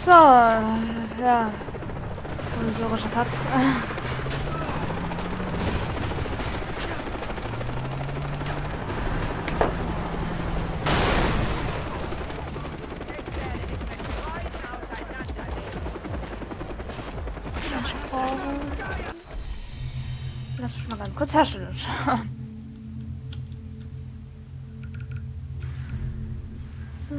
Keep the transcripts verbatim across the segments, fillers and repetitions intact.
So, ja. Provisorischer Platz. Lass mich mal ganz kurz herstellen schauen. So,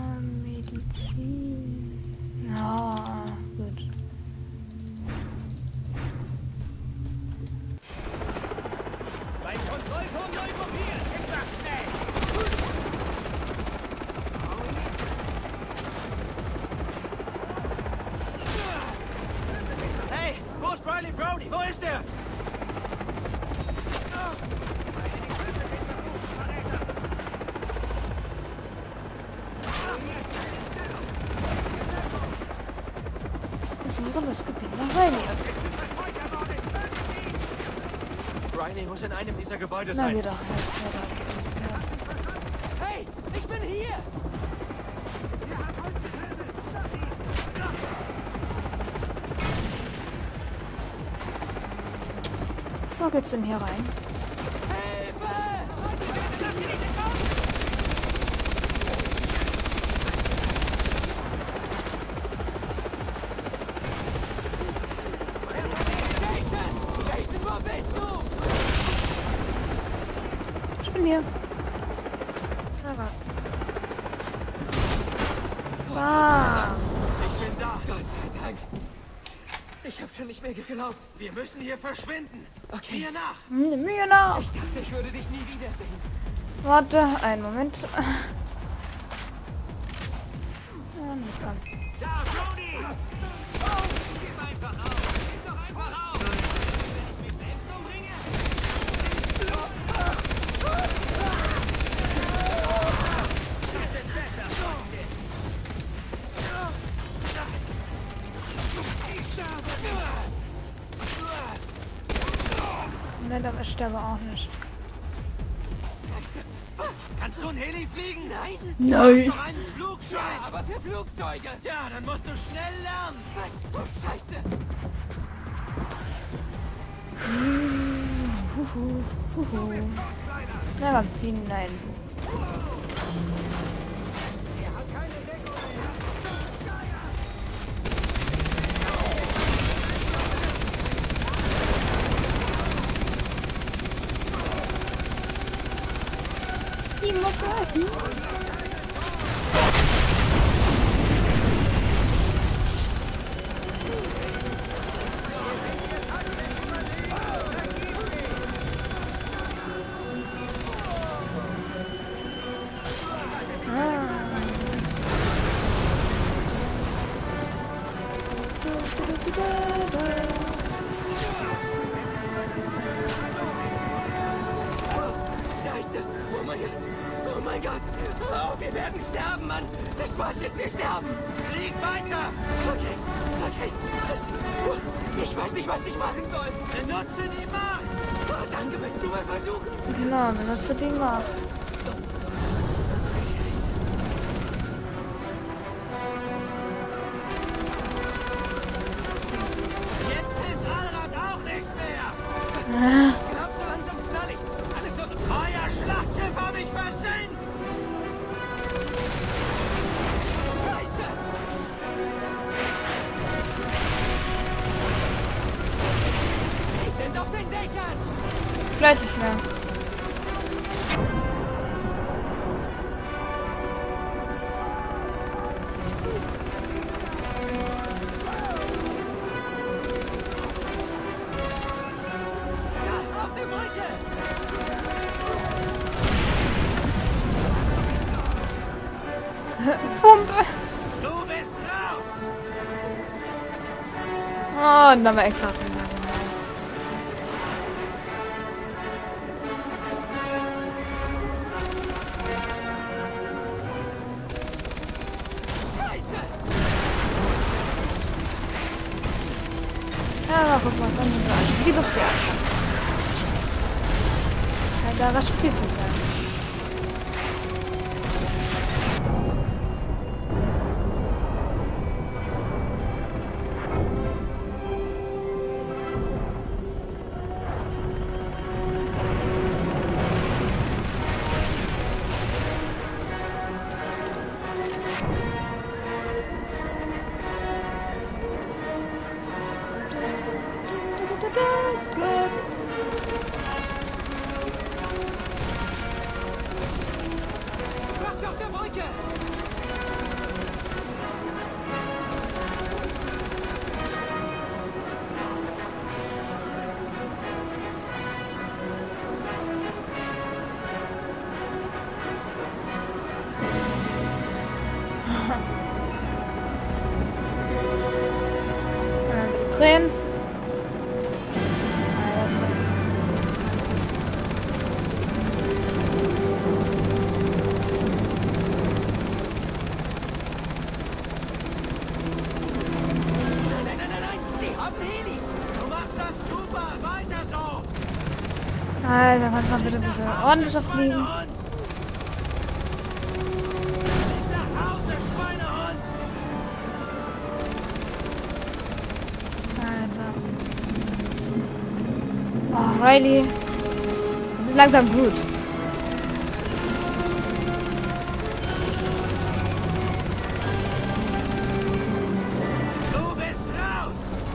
Medizin. Ja, gut. Bei Kontrollturm neu gruppieren! Etwas schnell! Hey, wo ist Riley Brody? Wo ist er? Sieren das Gebiet nach Reinier. Riley muss in einem dieser Gebäude Na, sein. geh doch jetzt wieder. Hey, ich bin hier! Wo geht's denn hier rein? Ich bin hier. Aber. Wow. Ich bin da! Gott sei Dank! Ich hab's schon nicht mehr geglaubt. Wir müssen hier verschwinden. Okay. Mir nach! Nimm mir nach. Ich dachte, ich würde dich nie wiedersehen. Warte, einen Moment. Ja, komm. Da, Brody! Oh, gib einfach auf! Gib doch einfach auf! Wenn ich mich selbst umbringe? Nein, aber ich sterbe auch nicht. Kannst du ein Heli fliegen? Nein? Nein. Du hast doch einen Flugschein. Ja, aber für Flugzeuge. Ja, dann musst du schnell lernen. Was? Oh, Scheiße. Huhu, huhu. Na komm, hinein. Demokratie. Scheiße. Oh mein Gott. Oh mein Gott. Oh, wir werden sterben, Mann. Das war's jetzt. Wir sterben. Flieg weiter. Okay. Okay. Das, ich weiß nicht, was ich machen soll. Benutze die Macht. Oh, danke, willst du mal versuchen? Genau, benutze die Macht. Jetzt hilft Allrad auch nicht mehr. Ah. Ich glaub, so langsam knall ich. Alles so. Euer Schlachtschiff hab ich versenkt. Scheiße. Die sind auf den Dächern. Gleich nicht mehr. Ja, auf der Brücke. Fumpe. Du bist raus. Oh, und dann war extra. Scheiße. Ja, guck mal, dann so an. Die Luftjagd. Scheint da was viel zu sein. hab einen Heli. Du machst das super. Weiter so. Alter, kannst du mal bitte ein bisschen ordentlicher fliegen? Schweinehund. Flieg nach Hause, Schweinehund. Alter. Oh, Riley. Das ist langsam gut. Du bist raus.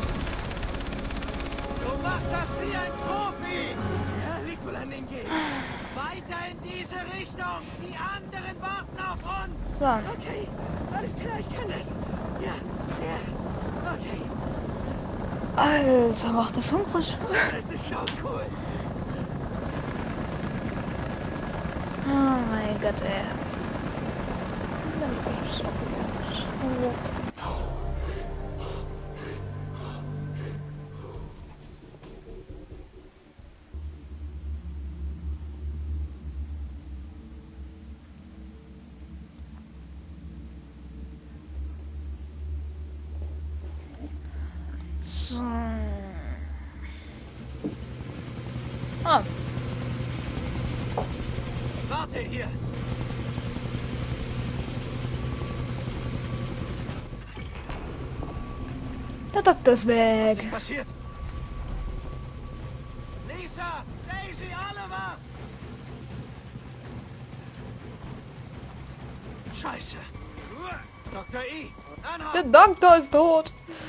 Du machst das wie ein Profi. Er liegt wohl an den Gegend. Weiter in diese Richtung. Die anderen warten auf uns. So. Okay, alles klar, ich kann das. Ja, ja, okay. Alter, macht das hungrig. Das ist so cool. Oh mein Gott, ey. So. Ah. Warte hier. Der Doktor ist weg. Was ist passiert? Lisa, Daisy, Oliver! Scheiße. Doktor E, Der anhalten! Doktor ist tot.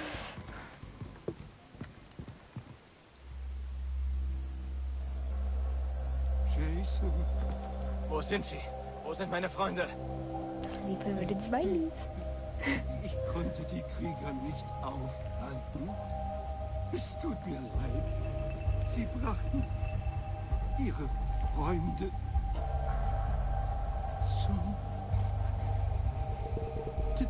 Jason, Wo sind sie? Wo sind meine Freunde? Liebel mit den Smileys. ich konnte die Krieger nicht aufhalten. Es tut mir leid. Sie brachten ihre Freunde zum T-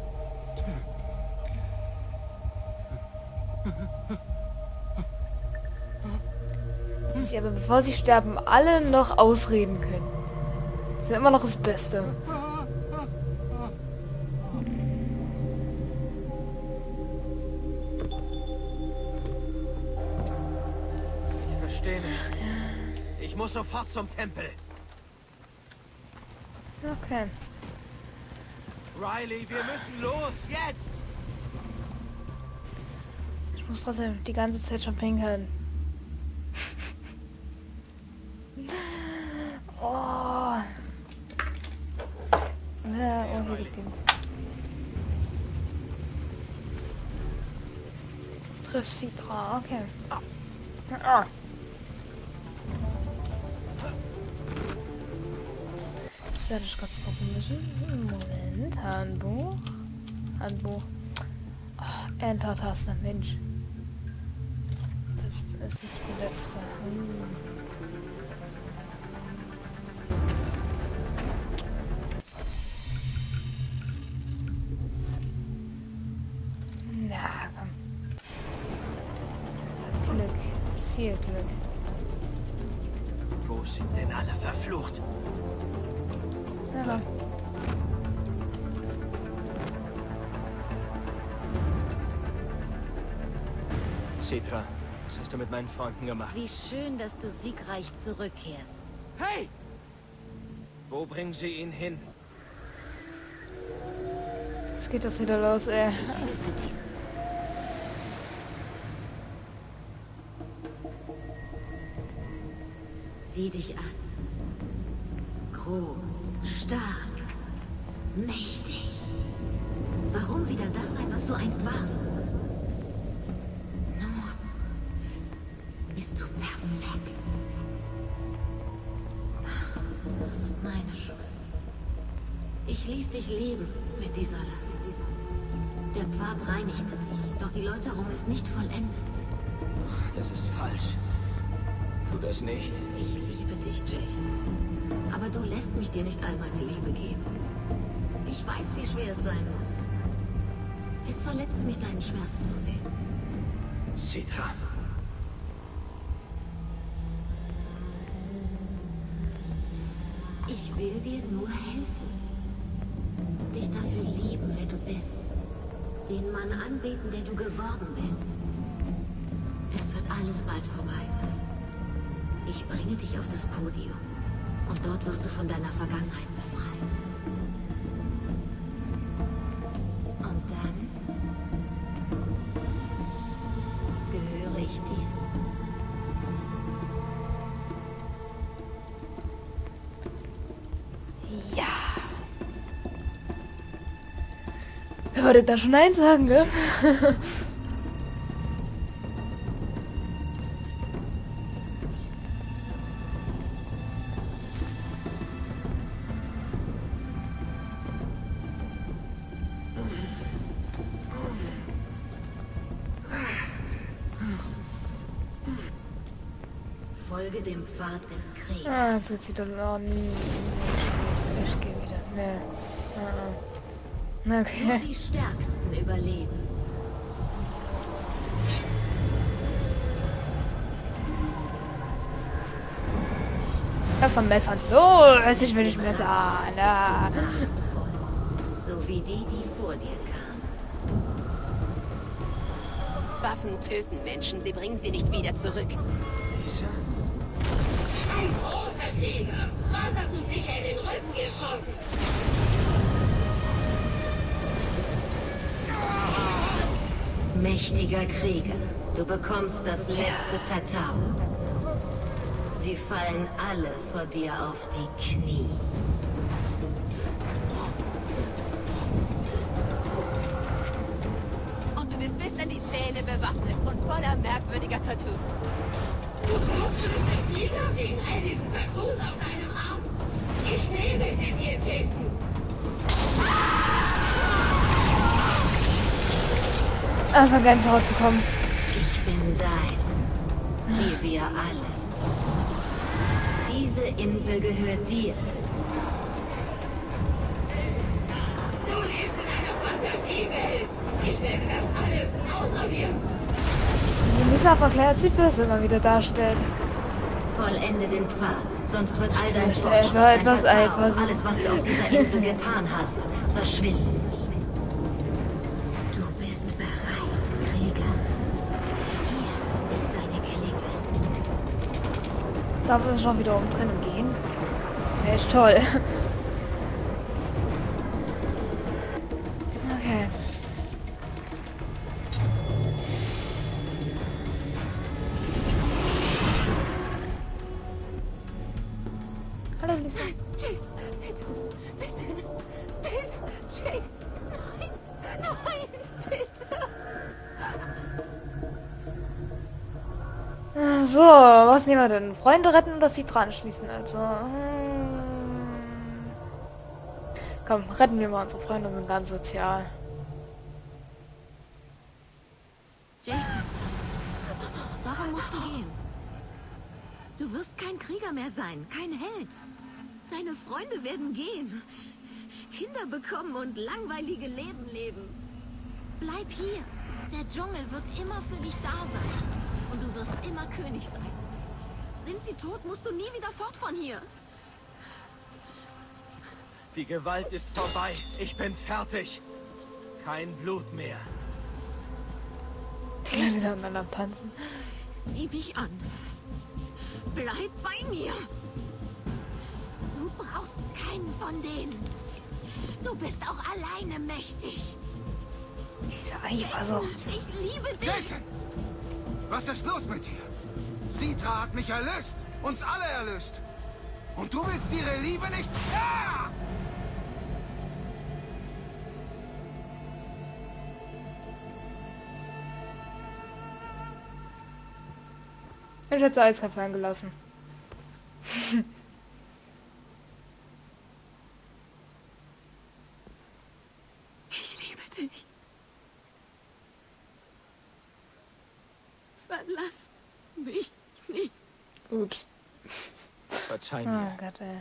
Sie aber bevor sie sterben, alle noch ausreden können. Das ist immer noch das Beste. Ich verstehe nicht. Ich muss sofort zum Tempel. Okay. Riley, wir müssen los, jetzt! Ich muss trotzdem die ganze Zeit schon pinkeln. Oh. Ja, oh, hier liegt ihn. Triff Citra, okay. Ah. Das werde ich kurz gucken müssen. Moment, Handbuch. Handbuch. Oh, Enter-Taste, Mensch. Das ist jetzt die letzte. Hm. Na, komm. Glück. Viel Glück. Wo sind denn alle verflucht? Ja, komm. Citra, was hast du mit meinen Freunden gemacht? Wie schön, dass du siegreich zurückkehrst. Hey! Wo bringen sie ihn hin? Jetzt geht das wieder los, ey. Sieh dich an. Groß, stark, mächtig. Warum wieder das sein, was du einst warst? Nun bist du perfekt. Das ist meine Schuld. Ich ließ dich leben mit dieser Last. Der Pfad reinigte dich, doch die Läuterung ist nicht vollendet. Das ist falsch. Tu das nicht. Ich liebe dich, Jason. Aber du lässt mich dir nicht all meine Liebe geben. Ich weiß, wie schwer es sein muss. Es verletzt mich, deinen Schmerz zu sehen. Citra. Ich will dir nur helfen. Dich dafür lieben, wer du bist. Den Mann anbeten, der du geworden bist. bald vorbei sein. Ich bringe dich auf das Podium. Und dort wirst du von deiner Vergangenheit befreit. Und dann gehöre ich dir. Ja. Wer wollte da schon Nein sagen, gell? Folge dem Pfad des Krieges. Ah, jetzt geht's wieder. Oh, nee, nee, ich, ich gehe wieder. Nee. Ah, ah. Okay. Nur die Stärksten überleben. Das von Messern. Los, ich will nicht Messer. Na. So wie die, die vor dir kamen. Waffen töten Menschen, sie bringen sie nicht wieder zurück. Ein großer Krieger. Was hast du sicher in den Rücken geschossen? Mächtiger Krieger, du bekommst das letzte Tatau. Sie fallen alle vor dir auf die Knie. Und du bist bis an die Zähne bewaffnet und voller merkwürdiger Tattoos. Du glaubst, du bist ein Krieger wegen all diesen Tattoos auf deinem Arm? Ich nehme sie dir, Jason. Erstmal Gänsehaut bekommen. Ich bin dein, wie wir alle. Diese Insel gehört dir. Du lebst in einer Fantasiewelt. Ich werde das alles ausradieren. Diese Missa verklärt sie böse immer wieder darstellt. Vollende den Pfad, sonst wird all dein Ich möchte Fortschritt, etwa dein etwas Tatau, Eifersucht. alles, was du auf dieser Insel getan hast, verschwinden. Du bist bereit, Krieger. Hier ist deine Klinge. Darf ich schon wieder umdrehen und gehen? Ja, ist toll. Okay. Hallo Lisa. Chase, bitte, bitte, bitte, Chase. Nein, nein, bitte. So, was nehmen wir denn? Freunde retten oder sich dran schließen? Also. hm. Komm, retten wir mal unsere Freunde und sind ganz sozial. Jason, warum musst du gehen? Du wirst kein Krieger mehr sein, kein Held. Deine Freunde werden gehen, Kinder bekommen und langweilige Leben leben. Bleib hier. Der Dschungel wird immer für dich da sein. Und du wirst immer König sein. Sind sie tot, musst du nie wieder fort von hier. Die Gewalt ist vorbei. Ich bin fertig. Kein Blut mehr. Die Leute sind dann am Tanzen. Sieh mich an. Bleib bei mir. Du brauchst keinen von denen. Du bist auch alleine mächtig. Diese Eifersucht. Ich liebe dich. Jason! Was ist los mit dir? Sitra hat mich erlöst. Uns alle erlöst. Und du willst ihre Liebe nicht? Ja! Ich hätte Eiskaffee eingelassen. Ich liebe dich. Verlass mich nicht. Ups. Verzeih Oh mir. Gott, ey.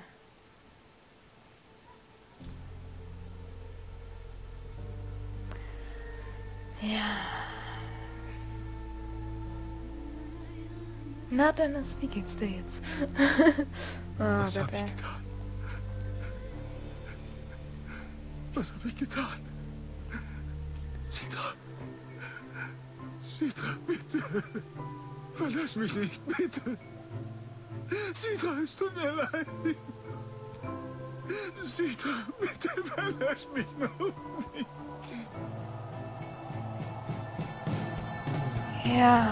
Ja. Na Dennis, wie geht's dir jetzt? Oh Was Gott, habe ey. ich getan? Was habe ich getan? Sitra. Sitra, bitte. Verlass mich nicht, bitte. Sidra, es tut mir leid. Sidra, bitte verlass mich noch nicht. Ja.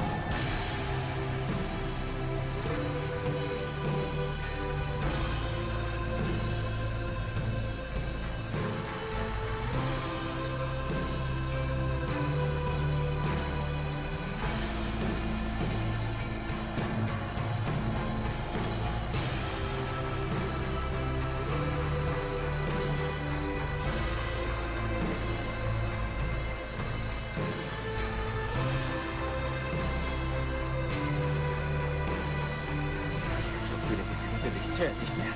Nicht mehr.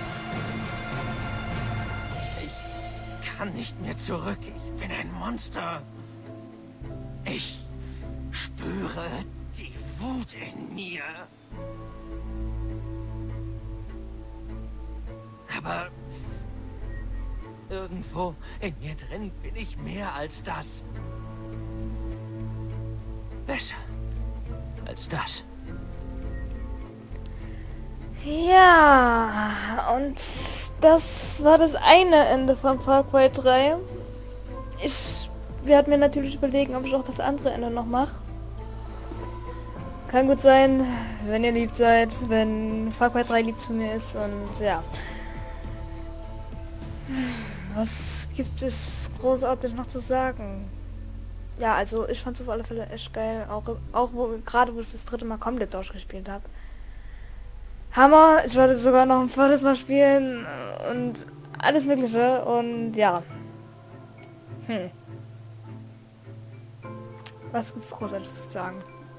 Ich kann nicht mehr zurück. Ich bin ein Monster. Ich spüre die Wut in mir. Aber irgendwo in mir drin bin ich mehr als das. Besser als das. Ja, und das war das eine Ende von Far Cry drei. Ich werde mir natürlich überlegen, ob ich auch das andere Ende noch mache. Kann gut sein, wenn ihr lieb seid, wenn Far Cry drei lieb zu mir ist und ja. Was gibt es großartig noch zu sagen? Ja, also ich fand es auf alle Fälle echt geil, auch, auch wo, gerade wo ich das dritte Mal komplett durchgespielt habe. Hammer, ich wollte sogar noch ein viertes Mal spielen und alles mögliche und ja. Hm. Was gibt's großartig zu sagen?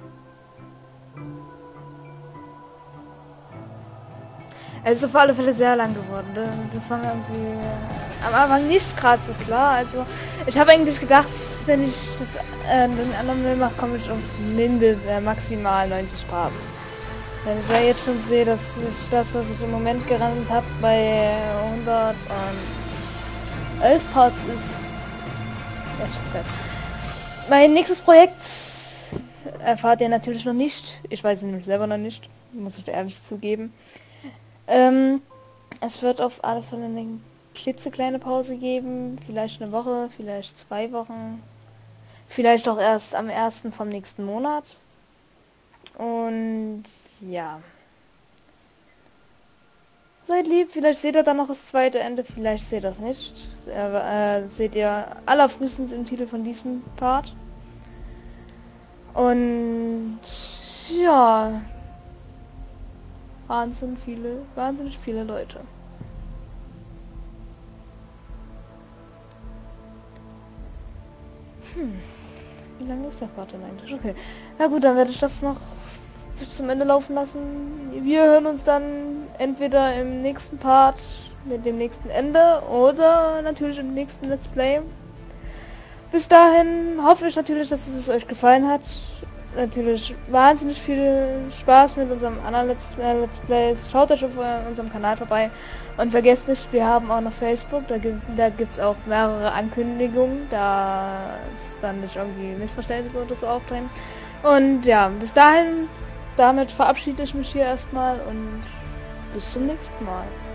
Es ist auf alle Fälle sehr lang geworden, ne? Das war mir irgendwie am Anfang nicht gerade so klar. Also ich habe eigentlich gedacht, wenn ich das äh, den anderen Müll mache, komme ich auf mindestens äh, maximal neunzig Parts. Wenn ich ja jetzt schon sehe, dass ich das, was ich im Moment gerannt habe, bei hundertelf Parts ist. Echt fett. Mein nächstes Projekt erfahrt ihr natürlich noch nicht. Ich weiß es nämlich selber noch nicht. Muss ich ehrlich zugeben. Ähm, es wird auf alle Fälle eine klitzekleine Pause geben. Vielleicht eine Woche, vielleicht zwei Wochen. Vielleicht auch erst am ersten vom nächsten Monat. Und ja. Seid lieb, vielleicht seht ihr dann noch das zweite Ende, vielleicht seht ihr das nicht. Äh, äh, seht ihr allerfrühestens im Titel von diesem Part. Und ja. Wahnsinnig viele, wahnsinnig viele Leute. Hm. Wie lange ist der Part denn eigentlich? Okay. Na gut, dann werde ich das noch bis zum Ende laufen lassen. Wir hören uns dann entweder im nächsten Part mit dem nächsten Ende oder natürlich im nächsten Let's Play. Bis dahin hoffe ich natürlich, dass es euch gefallen hat. Natürlich wahnsinnig viel Spaß mit unserem anderen Let's, äh, Let's Plays. Schaut euch auf äh, unserem Kanal vorbei und vergesst nicht, wir haben auch noch Facebook. Da gibt da gibt's auch mehrere Ankündigungen, da es dann nicht irgendwie Missverständnisse oder so auftreten. Und ja, bis dahin, damit verabschiede ich mich hier erstmal und bis zum nächsten Mal.